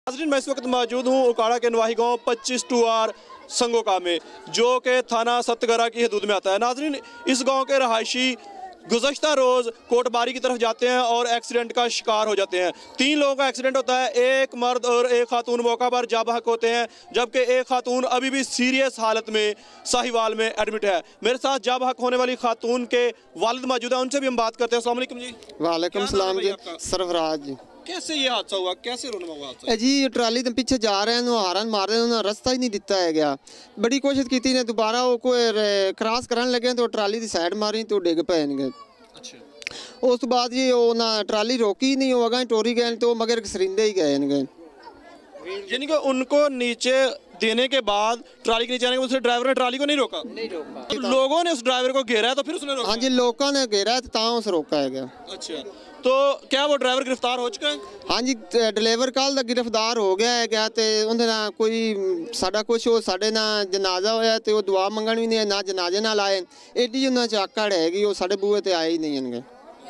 नाज़रीन, मैं इस वक्त मौजूद हूँ उकाड़ा के नवाही गाँव 25-2R संगोका में, जो कि थाना सतगरा की हदूद में आता है। नाज़रीन, इस गांव के रहायशी गुज़श्ता रोज़ कोटबारी की तरफ जाते हैं और एक्सीडेंट का शिकार हो जाते हैं। 3 लोगों का एक्सीडेंट होता है, एक मर्द और एक खातून मौका पर जा बहक होते हैं, जबकि एक खातून अभी भी सीरियस हालत में साहिवाल में एडमिट है। मेरे साथ जा बहक होने वाली खातून के वालिद मौजूद हैं, उनसे भी हम बात करते हैं। अस्सलाम वालेकुम जी। वालेकुम सलाम जी। सरफराज जी। कैसे ये हादसा हुआ, कैसे रोना हुआ हादसा? जी ट्राली तो पीछे जा रहे हैं, हारन मार रहे हैं, रास्ता ही नहीं दिता है गया। बड़ी कोशिश की थी ने, दोबारा वो कोई क्रॉस करने लगे तो ट्राली की साइड मारी तो डिग पे। अच्छा, उस तो बाद जी वो ना ट्राली रोकी नहीं, वो अगर टोरी गए तो मगर सरिंदे ही गए। यानी कि उनको नीचे देने के बाद, ट्राली के नीचे आने के बाद ड्राइवर ने ट्राली को नहीं रोका? लोगों ने उस ड्राइवर को घेरा है तो फिर उसने रोका? हाँ जी, लोगों ने घेरा है तो उस रोका है। अच्छा, तो क्या वो ड्राइवर गिरफ्तार हो चुका है? हाँ जी, डिलीवर कल तक गिरफ्तार हो गया है क्या, तो उन्हें ना कोई साडा कुछ हो साढ़े ना जनाजा होया तो वो दुआ मंगन भी नहीं, ना जनाजे ना लाए। एडी उन्हें चाकड़ हैगी, वो साढ़े बूहे ते आए ही नहीं इनके।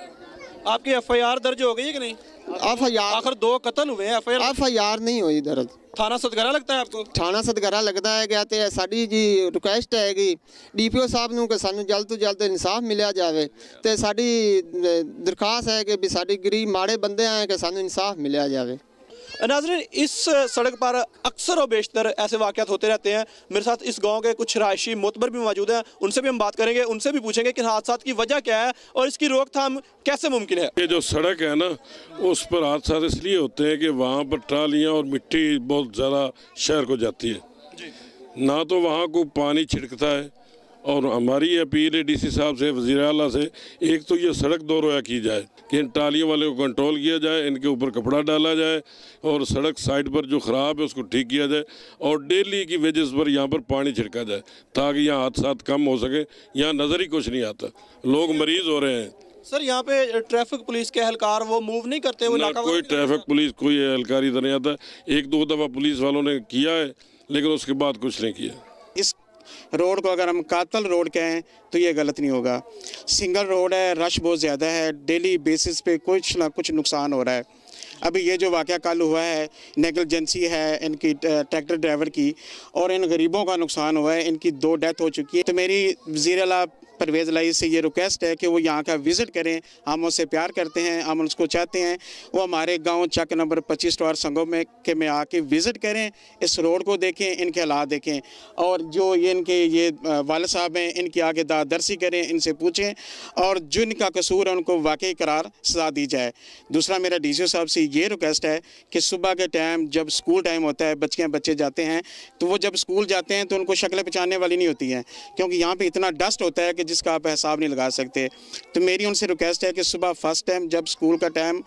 आपकी FIR दर्ज हो गई है कि नहीं? FIR आखिर 2 कत्ल हुए हैं, FIR नहीं हुई दर्ज। थाना सतगरा लगता है आपको? थाना सतगरा लगता है क्या, तो साड़ी जी रिक्वेस्ट हैगी DPO साहब नूं कि सानू जल्द तो जल्द इंसाफ मिलिया जाए, तो साड़ी दरखास्त है कि भी साड़ी गरीब माड़े बंदे हैं कि सानू इंसाफ मिलिया जाए। नाज़रीन, इस सड़क पर अक्सर और बेशतर ऐसे वाक़यात होते रहते हैं। मेरे साथ इस गांव के कुछ रहायशी मोतबर भी मौजूद हैं, उनसे भी हम बात करेंगे, उनसे भी पूछेंगे कि हादसा की वजह क्या है और इसकी रोकथाम कैसे मुमकिन है। ये जो सड़क है ना, उस पर हादसा इसलिए होते हैं कि वहाँ पर ट्रालियाँ और मिट्टी बहुत ज़्यादा शहर को जाती है, ना तो वहाँ को पानी छिड़कता है। और हमारी अपील है DC साहब से, वज़ीर आला से, एक तो ये सड़क दो रोया की जाए कि इन टालियों वाले को कंट्रोल किया जाए, इनके ऊपर कपड़ा डाला जाए और सड़क साइड पर जो ख़राब है उसको ठीक किया जाए और डेली की वेजेस पर यहाँ पर पानी छिड़का जाए ताकि यहाँ हादसा कम हो सके। यहाँ नज़र ही कुछ नहीं आता, लोग मरीज़ हो रहे हैं। सर, यहाँ पे ट्रैफिक पुलिस के एहलकार वो मूव नहीं करते? वो कोई ट्रैफिक पुलिस कोई एहलकार इधर नहीं आता। 1-2 दफ़ा पुलिस वालों ने किया है लेकिन उसके बाद कुछ नहीं किया। इस रोड को अगर हम कातल रोड कहें तो ये गलत नहीं होगा। सिंगल रोड है, रश बहुत ज़्यादा है, डेली बेसिस पे कुछ ना कुछ नुकसान हो रहा है। अभी ये जो वाक़या कल हुआ है, नेगलिजेंसी है इनकी ट्रैक्टर ड्राइवर की, और इन गरीबों का नुकसान हुआ है, इनकी 2 डेथ हो चुकी है। तो मेरी वज़ीर आला परवेज़ लाई से ये रिक्वेस्ट है कि वो यहाँ का विज़िट करें। हम उससे प्यार करते हैं, हम उसको चाहते हैं वो हमारे गांव चक नंबर 25 संगों में आके विज़िट करें, इस रोड को देखें, इनके हालात देखें, और जो ये इनके ये वालिद साहब हैं इनकी आगे दादरसी करें, इनसे पूछें और जो इनका कसूर है उनको वाकई करार सजा दी जाए। दूसरा मेरा DCO साहब से ये रिक्वेस्ट है कि सुबह के टाइम जब स्कूल टाइम होता है, बच्चे जाते हैं, तो वो जब स्कूल जाते हैं तो उनको शक्लें पहचानने वाली नहीं होती हैं, क्योंकि यहाँ पर इतना डस्ट होता है कि जिसका आप हिसाब नहीं लगा सकते। तो मेरी उनसे रिक्वेस्ट है कि सुबह फर्स्ट टाइम जब स्कूल का टाइम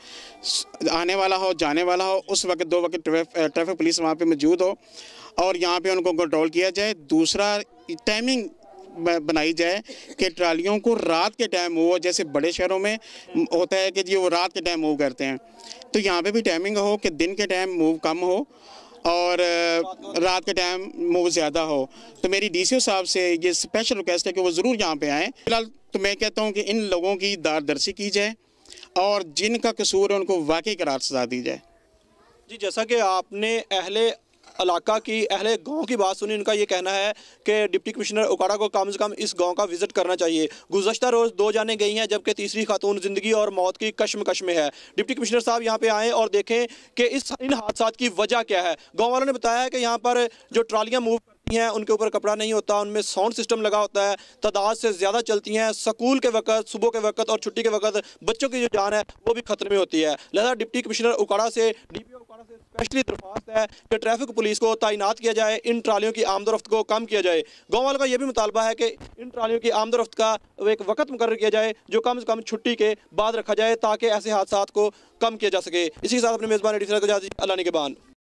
आने वाला हो, जाने वाला हो, उस वक्त 2 वक्त ट्रैफिक पुलिस वहाँ पे मौजूद हो और यहाँ पे उनको कंट्रोल किया जाए। दूसरा, टाइमिंग बनाई जाए कि ट्रालियों को रात के टाइम हो, जैसे बड़े शहरों में होता है कि जी वो रात के टाइम मूव करते हैं, तो यहाँ पे भी टाइमिंग हो कि दिन के टाइम मूव कम हो और रात के टाइम मूव ज़्यादा हो। तो मेरी DCO साहब से ये स्पेशल रिक्वेस्ट है कि वो ज़रूर यहाँ पे आएँ। फिलहाल तो मैं कहता हूँ कि इन लोगों की दारदर्शी की जाए और जिनका कसूर है उनको वाकई करार सजा दी जाए। जी, जैसा कि आपने अहले इलाका की, अहले गांव की बात सुनी, उनका ये कहना है कि डिप्टी कमिश्नर उकाड़ा को कम से कम इस गांव का विजिट करना चाहिए। गुज़श्ता रोज़ 2 जाने गई हैं, जबकि तीसरी खातून ज़िंदगी और मौत की कश्मकश में है। डिप्टी कमिश्नर साहब यहाँ पे आएँ और देखें कि इन हादसात की वजह क्या है। गाँव वालों ने बताया है कि यहाँ पर जो ट्रालियाँ मूव करती हैं उनके ऊपर कपड़ा नहीं होता, उनमें साउंड सिस्टम लगा होता है, तादाद से ज़्यादा चलती हैं, स्कूल के वक्त, सुबह के वक्त और छुट्टी के वक्त बच्चों की जो जान है वो भी खतरे में होती है। लिहाजा डिप्टी कमिश्नर उकाड़ा से, DPO उकाड़ा से स्पेशली दरख्वास्त है कि ट्रैफिक पुलिस को तैनात किया जाए, इन ट्रालियों की आमदोरफ्त को कम किया जाए। गाँव वालों का यह भी मुतालबा है कि इन ट्रालियों की आमदोरफ्त का एक वक्त मुकर्रर किया जाए जो कम से कम छुट्टी के बाद रखा जाए ताकि ऐसे हादसात को कम किया जा सके। इसी के साथ अपने मेज़बान अल्लाह निगहबान।